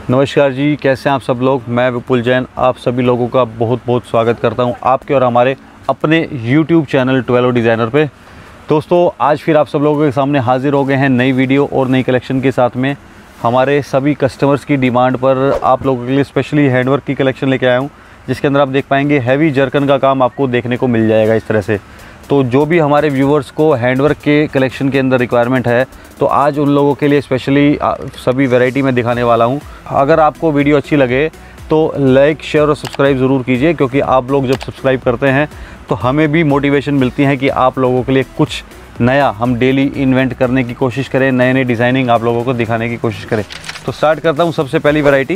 नमस्कार जी, कैसे हैं आप सब लोग। मैं विपुल जैन आप सभी लोगों का बहुत बहुत स्वागत करता हूं आपके और हमारे अपने YouTube चैनल 12 डिज़ाइनर पे। दोस्तों, आज फिर आप सब लोगों के सामने हाज़िर हो गए हैं नई वीडियो और नई कलेक्शन के साथ में। हमारे सभी कस्टमर्स की डिमांड पर आप लोगों के लिए स्पेशली हैंडवर्क की कलेक्शन लेके आया हूँ, जिसके अंदर आप देख पाएंगे हैवी जरकन का काम आपको देखने को मिल जाएगा इस तरह से। तो जो भी हमारे व्यूवर्स को हैंडवर्क के कलेक्शन के अंदर रिक्वायरमेंट है, तो आज उन लोगों के लिए स्पेशली सभी वैरायटी में दिखाने वाला हूं। अगर आपको वीडियो अच्छी लगे तो लाइक, शेयर और सब्सक्राइब ज़रूर कीजिए, क्योंकि आप लोग जब सब्सक्राइब करते हैं तो हमें भी मोटिवेशन मिलती है कि आप लोगों के लिए कुछ नया हम डेली इन्वेंट करने की कोशिश करें, नए नए डिज़ाइनिंग आप लोगों को दिखाने की कोशिश करें। तो स्टार्ट करता हूँ। सबसे पहली वैरायटी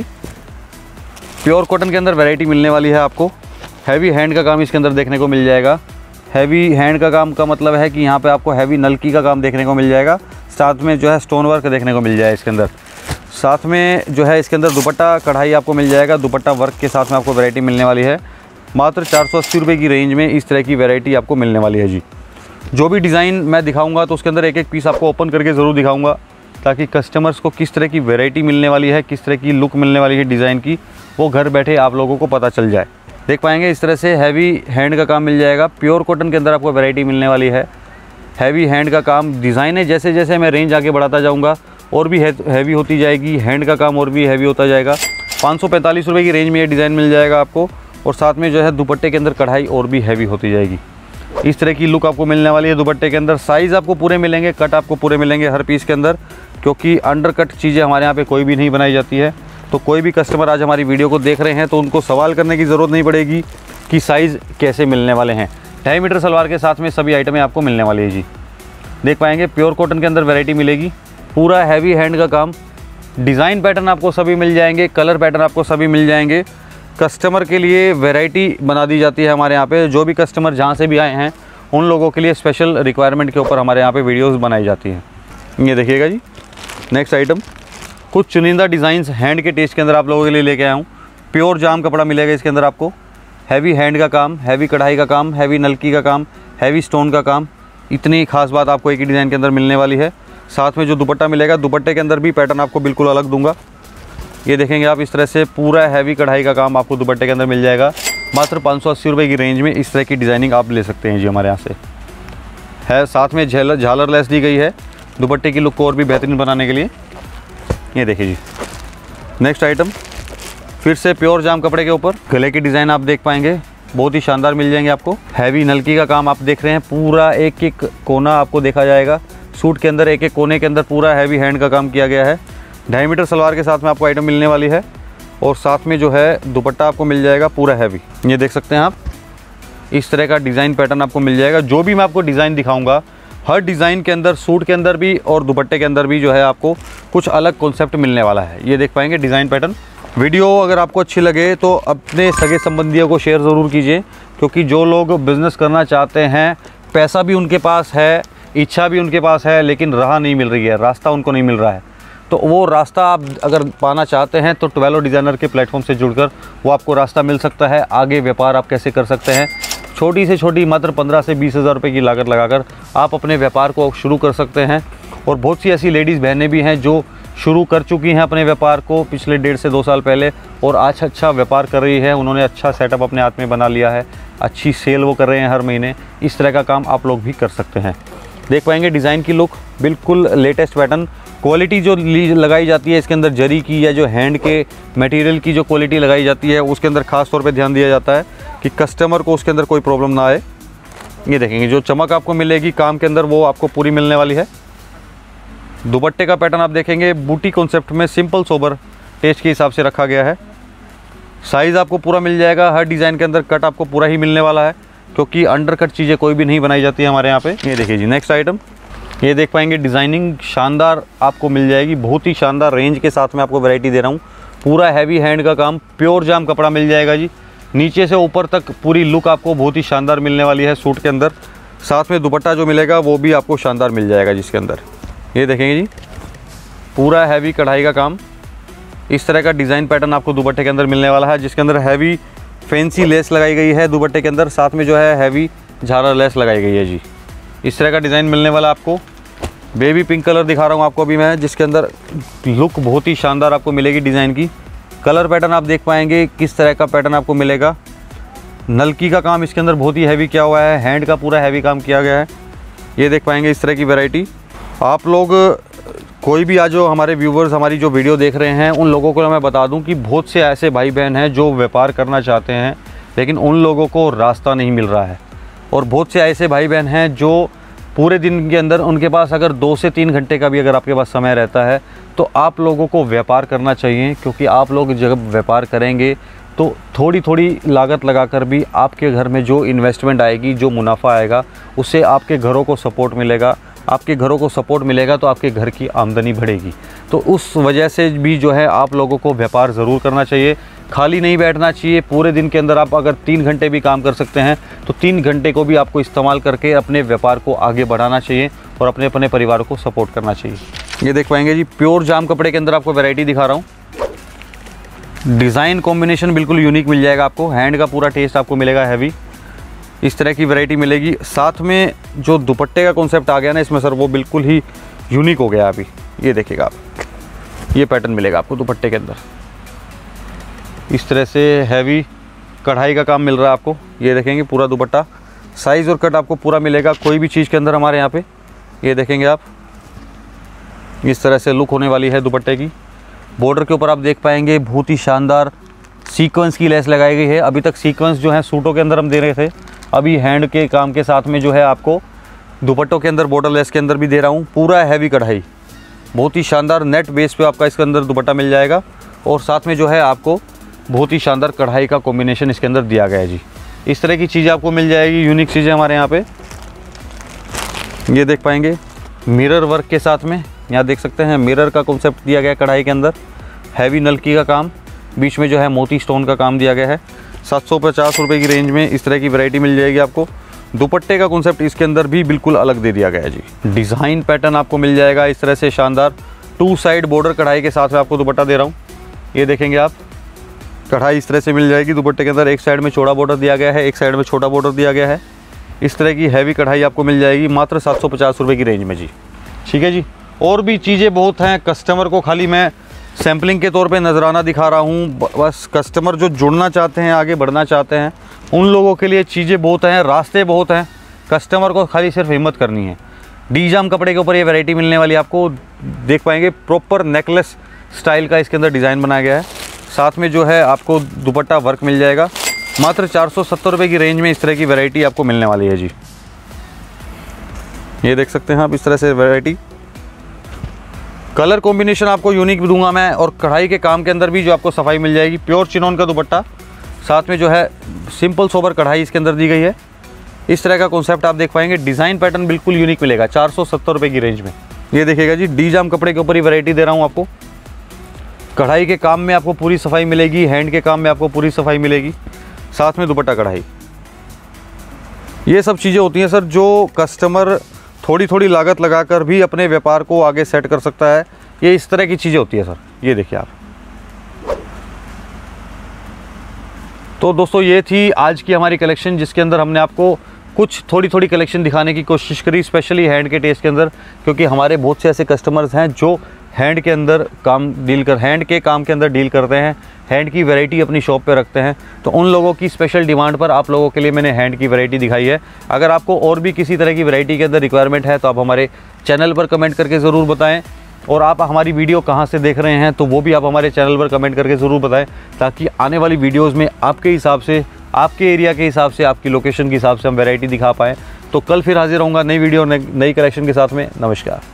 प्योर कॉटन के अंदर वैरायटी मिलने वाली है आपको। हैवी हैंड का काम इसके अंदर देखने को मिल जाएगा। हैवी हैंड का काम का मतलब है कि यहाँ पे आपको हैवी नलकी का काम देखने को मिल जाएगा, साथ में जो है स्टोन वर्क देखने को मिल जाएगा इसके अंदर। साथ में जो है इसके अंदर दुपट्टा कढ़ाई आपको मिल जाएगा, दुपट्टा वर्क के साथ में आपको वैरायटी मिलने वाली है। मात्र 480 रुपये की रेंज में इस तरह की वैरायटी आपको मिलने वाली है जी। जो भी डिज़ाइन मैं दिखाऊंगा तो उसके अंदर एक एक पीस आपको ओपन करके ज़रूर दिखाऊंगा, ताकि कस्टमर्स को किस तरह की वैरायटी मिलने वाली है, किस तरह की लुक मिलने वाली है डिज़ाइन की, वो घर बैठे आप लोगों को पता चल जाए। देख पाएंगे इस तरह से हैवी हैंड का काम मिल जाएगा। प्योर कॉटन के अंदर आपको वैरायटी मिलने वाली है। हैवी हैंड का काम डिज़ाइन है, जैसे जैसे मैं रेंज आगे बढ़ाता जाऊंगा और भी हैवी होती जाएगी, हैंड का काम और भी हैवी होता जाएगा। 545 रुपये की रेंज में ये डिज़ाइन मिल जाएगा आपको, और साथ में जो है दुपट्टे के अंदर कढ़ाई और भी हैवी होती जाएगी। इस तरह की लुक आपको मिलने वाली है दुपट्टे के अंदर। साइज़ आपको पूरे मिलेंगे, कट आपको पूरे मिलेंगे हर पीस के अंदर, क्योंकि अंडर कट चीज़ें हमारे यहाँ पर कोई भी नहीं बनाई जाती है। तो कोई भी कस्टमर आज हमारी वीडियो को देख रहे हैं तो उनको सवाल करने की ज़रूरत नहीं पड़ेगी कि साइज़ कैसे मिलने वाले हैं। 2.5 मीटर सलवार के साथ में सभी आइटमें आपको मिलने वाली है जी। देख पाएंगे प्योर कॉटन के अंदर वैरायटी मिलेगी। पूरा हैवी हैंड का काम, डिज़ाइन पैटर्न आपको सभी मिल जाएंगे, कलर पैटर्न आपको सभी मिल जाएंगे। कस्टमर के लिए वैरायटी बना दी जाती है हमारे यहाँ पे। जो भी कस्टमर जहाँ से भी आए हैं उन लोगों के लिए स्पेशल रिक्वायरमेंट के ऊपर हमारे यहाँ पे वीडियोस बनाई जाती हैं। ये देखिएगा जी। नेक्स्ट आइटम, कुछ चुनिंदा डिज़ाइंस हैंड के टेस्ट के अंदर आप लोगों के लिए लेके आया हूँ। प्योर जाम कपड़ा मिलेगा इसके अंदर आपको। हैवी हैंड का काम, हैवी कढ़ाई का काम, हैवी नलकी का काम, हैवी स्टोन का काम, इतनी खास बात आपको एक ही डिज़ाइन के अंदर मिलने वाली है। साथ में जो दुपट्टा मिलेगा, दुपट्टे के अंदर भी पैटर्न आपको बिल्कुल अलग दूंगा। ये देखेंगे आप, इस तरह से पूरा हैवी कढ़ाई का काम आपको दुपट्टे के अंदर मिल जाएगा। मात्र 580 रुपये की रेंज में इस तरह की डिज़ाइनिंग आप ले सकते हैं जी हमारे यहाँ से। है साथ में झालर लेस दी गई है दुपट्टे की लुक को और भी बेहतरीन बनाने के लिए। ये देखिए जी। नेक्स्ट आइटम, फिर से प्योर जाम कपड़े के ऊपर गले की डिज़ाइन आप देख पाएंगे, बहुत ही शानदार मिल जाएंगे आपको। हैवी नलकी का काम आप देख रहे हैं, पूरा एक एक कोना आपको देखा जाएगा। सूट के अंदर एक एक कोने के अंदर पूरा हैवी हैंड का काम किया गया है। 2.5 मीटर सलवार के साथ में आपको आइटम मिलने वाली है, और साथ में जो है दुपट्टा आपको मिल जाएगा पूरा हैवी। ये देख सकते हैं आप, इस तरह का डिज़ाइन पैटर्न आपको मिल जाएगा। जो भी मैं आपको डिज़ाइन दिखाऊंगा, हर डिज़ाइन के अंदर, सूट के अंदर भी और दुपट्टे के अंदर भी जो है आपको कुछ अलग कॉन्सेप्ट मिलने वाला है। ये देख पाएंगे डिज़ाइन पैटर्न। वीडियो अगर आपको अच्छी लगे तो अपने सगे संबंधियों को शेयर ज़रूर कीजिए, क्योंकि जो लोग बिज़नेस करना चाहते हैं, पैसा भी उनके पास है, इच्छा भी उनके पास है, लेकिन राह नहीं मिल रही है, रास्ता उनको नहीं मिल रहा है। तो वो रास्ता आप अगर पाना चाहते हैं तो 12 डिज़ाइनर के प्लेटफॉर्म से जुड़कर वो आपको रास्ता मिल सकता है। आगे व्यापार आप कैसे कर सकते हैं, छोटी से छोटी मात्र 15 से 20 हज़ार रुपये की लागत लगाकर आप अपने व्यापार को शुरू कर सकते हैं। और बहुत सी ऐसी लेडीज़ बहनें भी हैं जो शुरू कर चुकी हैं अपने व्यापार को पिछले 1.5 से 2 साल पहले, और आज अच्छा व्यापार कर रही है। उन्होंने अच्छा सेटअप अपने हाथ में बना लिया है, अच्छी सेल वो कर रहे हैं हर महीने। इस तरह का काम आप लोग भी कर सकते हैं। देख पाएंगे डिज़ाइन की लुक, बिल्कुल लेटेस्ट पैटर्न। क्वालिटी जो लगाई जाती है इसके अंदर, जरी की या जो हैंड के मटेरियल की जो क्वालिटी लगाई जाती है, उसके अंदर ख़ास तौर पे ध्यान दिया जाता है कि कस्टमर को उसके अंदर कोई प्रॉब्लम ना आए। ये देखेंगे जो चमक आपको मिलेगी काम के अंदर, वो आपको पूरी मिलने वाली है। दुपट्टे का पैटर्न आप देखेंगे, बूटी कॉन्सेप्ट में सिंपल सोबर टेस्ट के हिसाब से रखा गया है। साइज़ आपको पूरा मिल जाएगा। हर डिज़ाइन के अंदर कट आपको पूरा ही मिलने वाला है, क्योंकि अंडर कट चीज़ें कोई भी नहीं बनाई जाती है हमारे यहाँ पे। ये देखिए जी। नेक्स्ट आइटम, ये देख पाएंगे डिज़ाइनिंग शानदार आपको मिल जाएगी, बहुत ही शानदार रेंज के साथ में आपको वैरायटी दे रहा हूँ। पूरा हैवी हैंड का काम, प्योर जाम कपड़ा मिल जाएगा जी। नीचे से ऊपर तक पूरी लुक आपको बहुत ही शानदार मिलने वाली है सूट के अंदर। साथ में दुपट्टा जो मिलेगा वो भी आपको शानदार मिल जाएगा जिसके अंदर। ये देखेंगे जी, पूरा हैवी कढ़ाई का काम, इस तरह का डिज़ाइन पैटर्न आपको दुपट्टे के अंदर मिलने वाला है, जिसके अंदर हैवी फैंसी लेस लगाई गई है दुपट्टे के अंदर। साथ में जो है हैवी झालर लेस लगाई गई है जी। इस तरह का डिज़ाइन मिलने वाला आपको। बेबी पिंक कलर दिखा रहा हूँ आपको अभी मैं, जिसके अंदर लुक बहुत ही शानदार आपको मिलेगी डिज़ाइन की। कलर पैटर्न आप देख पाएंगे किस तरह का पैटर्न आपको मिलेगा। नलकी का काम इसके अंदर बहुत ही हैवी किया हुआ है, हैंड का पूरा हैवी काम किया गया है। ये देख पाएंगे इस तरह की वैरायटी। आप लोग कोई भी आज जो हमारे व्यूवर्स हमारी जो वीडियो देख रहे हैं, उन लोगों को मैं बता दूं कि बहुत से ऐसे भाई बहन हैं जो व्यापार करना चाहते हैं, लेकिन उन लोगों को रास्ता नहीं मिल रहा है। और बहुत से ऐसे भाई बहन हैं जो पूरे दिन के अंदर उनके पास अगर 2 से 3 घंटे का भी अगर आपके पास समय रहता है, तो आप लोगों को व्यापार करना चाहिए। क्योंकि आप लोग जब व्यापार करेंगे तो थोड़ी थोड़ी लागत लगाकर भी आपके घर में जो इन्वेस्टमेंट आएगी, जो मुनाफा आएगा, उससे आपके घरों को सपोर्ट मिलेगा। आपके घरों को सपोर्ट मिलेगा तो आपके घर की आमदनी बढ़ेगी। तो उस वजह से भी जो है आप लोगों को व्यापार ज़रूर करना चाहिए, खाली नहीं बैठना चाहिए। पूरे दिन के अंदर आप अगर 3 घंटे भी काम कर सकते हैं तो 3 घंटे को भी आपको इस्तेमाल करके अपने व्यापार को आगे बढ़ाना चाहिए और अपने अपने परिवार को सपोर्ट करना चाहिए। ये देख पाएंगे जी, प्योर जाम कपड़े के अंदर आपको वैरायटी दिखा रहा हूँ। डिज़ाइन कॉम्बिनेशन बिल्कुल यूनिक मिल जाएगा आपको, हैंड का पूरा टेस्ट आपको मिलेगा हैवी, इस तरह की वैरायटी मिलेगी। साथ में जो दुपट्टे का कॉन्सेप्ट आ गया ना इसमें सर, वो बिल्कुल ही यूनिक हो गया अभी। ये देखिएगा आप, ये पैटर्न मिलेगा आपको दुपट्टे के अंदर, इस तरह से हैवी कढ़ाई का काम मिल रहा है आपको। ये देखेंगे पूरा दुपट्टा, साइज़ और कट आपको पूरा मिलेगा कोई भी चीज़ के अंदर हमारे यहाँ पे। ये देखेंगे आप, इस तरह से लुक होने वाली है दुपट्टे की। बॉर्डर के ऊपर आप देख पाएंगे बहुत ही शानदार सीक्वेंस की लेस लगाई गई है। अभी तक सीक्वेंस जो है सूटों के अंदर हम दे रहे थे, अभी हैंड के काम के साथ में जो है आपको दुपट्टों के अंदर बॉर्डर लेस के अंदर भी दे रहा हूँ। पूरा हैवी कढ़ाई, बहुत ही शानदार नेट बेस पे आपका इसके अंदर दुपट्टा मिल जाएगा। और साथ में जो है आपको बहुत ही शानदार कढ़ाई का कॉम्बिनेशन इसके अंदर दिया गया है जी। इस तरह की चीज़ें आपको मिल जाएगी, यूनिक चीज़ें हमारे यहाँ पे। ये देख पाएंगे मिरर वर्क के साथ में, यहाँ देख सकते हैं मिरर का कॉन्सेप्ट दिया गया है कढ़ाई के अंदर। हैवी नलकी का काम, बीच में जो है मोती स्टोन का काम दिया गया है। 750 रुपये की रेंज में इस तरह की वैरायटी मिल जाएगी आपको। दुपट्टे का कॉन्सेप्ट इसके अंदर भी बिल्कुल अलग दे दिया गया है जी। डिज़ाइन पैटर्न आपको मिल जाएगा इस तरह से शानदार, 2 साइड बॉर्डर कढ़ाई के साथ में आपको दुपट्टा दे रहा हूँ। ये देखेंगे आप, कढ़ाई इस तरह से मिल जाएगी दुपट्टे के अंदर। एक साइड में चौड़ा बॉर्डर दिया गया है, एक साइड में छोटा बॉर्डर दिया गया है। इस तरह की हैवी कढ़ाई आपको मिल जाएगी मात्र 750 रुपये की रेंज में जी। ठीक है जी। और भी चीज़ें बहुत हैं, कस्टमर को खाली मैं सैम्पलिंग के तौर पे नजराना दिखा रहा हूँ। बस कस्टमर जो जुड़ना चाहते हैं, आगे बढ़ना चाहते हैं, उन लोगों के लिए चीज़ें बहुत हैं, रास्ते बहुत हैं। कस्टमर को खाली सिर्फ हिम्मत करनी है। डी जाम कपड़े के ऊपर ये वैरायटी मिलने वाली है आपको। देख पाएंगे प्रॉपर नेकलेस स्टाइल का इसके अंदर डिज़ाइन बनाया गया है। साथ में जो है आपको दुपट्टा वर्क मिल जाएगा। मात्र 470 रुपये की रेंज में इस तरह की वैरायटी आपको मिलने वाली है जी। ये देख सकते हैं आप इस तरह से वैरायटी। कलर कॉम्बिनेशन आपको यूनिक भी दूंगा मैं। और कढ़ाई के काम के अंदर भी जो आपको सफाई मिल जाएगी। प्योर चिनोन का दुपट्टा, साथ में जो है सिंपल सोबर कढ़ाई इसके अंदर दी गई है। इस तरह का कॉन्सेप्ट आप देख पाएंगे। डिज़ाइन पैटर्न बिल्कुल यूनिक मिलेगा 470 रुपये की रेंज में। ये देखिएगा जी, डी जाम कपड़े के ऊपर ही वैरायटी दे रहा हूँ आपको। कढ़ाई के काम में आपको पूरी सफाई मिलेगी, हैंड के काम में आपको पूरी सफाई मिलेगी, साथ में दुपट्टा कढ़ाई। ये सब चीज़ें होती हैं सर जो कस्टमर थोड़ी थोड़ी लागत लगाकर भी अपने व्यापार को आगे सेट कर सकता है। ये इस तरह की चीज़ें होती है सर। ये देखिए आप। तो दोस्तों ये थी आज की हमारी कलेक्शन, जिसके अंदर हमने आपको कुछ थोड़ी थोड़ी कलेक्शन दिखाने की कोशिश करी, स्पेशली हैंड के टेस्ट के अंदर। क्योंकि हमारे बहुत से ऐसे कस्टमर्स हैं जो हैंड के अंदर हैंड के काम के अंदर डील करते हैं, हैंड की वैरायटी अपनी शॉप पे रखते हैं। तो उन लोगों की स्पेशल डिमांड पर आप लोगों के लिए मैंने हैंड की वैरायटी दिखाई है। अगर आपको और भी किसी तरह की वैरायटी के अंदर रिक्वायरमेंट है तो आप हमारे चैनल पर कमेंट करके ज़रूर बताएं। और आप हमारी वीडियो कहाँ से देख रहे हैं तो वो भी आप हमारे चैनल पर कमेंट करके ज़रूर बताएं, ताकि आने वाली वीडियोज़ में आपके हिसाब से, आपके एरिया के हिसाब से, आपकी लोकेशन के हिसाब से हम वैरायटी दिखा पाएँ। तो कल फिर हाजिर होऊंगा नई वीडियो नई कलेक्शन के साथ में। नमस्कार।